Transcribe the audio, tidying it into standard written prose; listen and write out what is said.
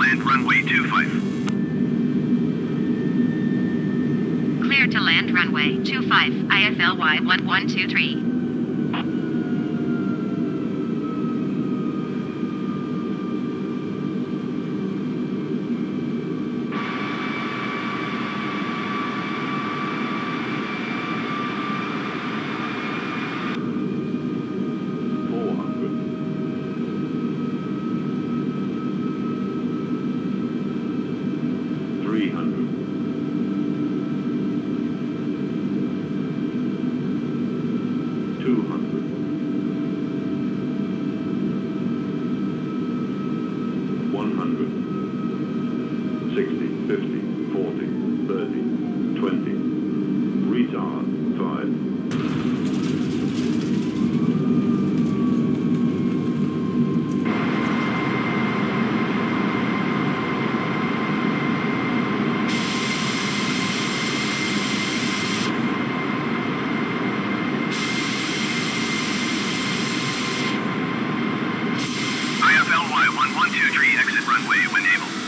land runway 25. Clear to land runway 25, IFLY 1123. IFLY 1123, exit runway when able.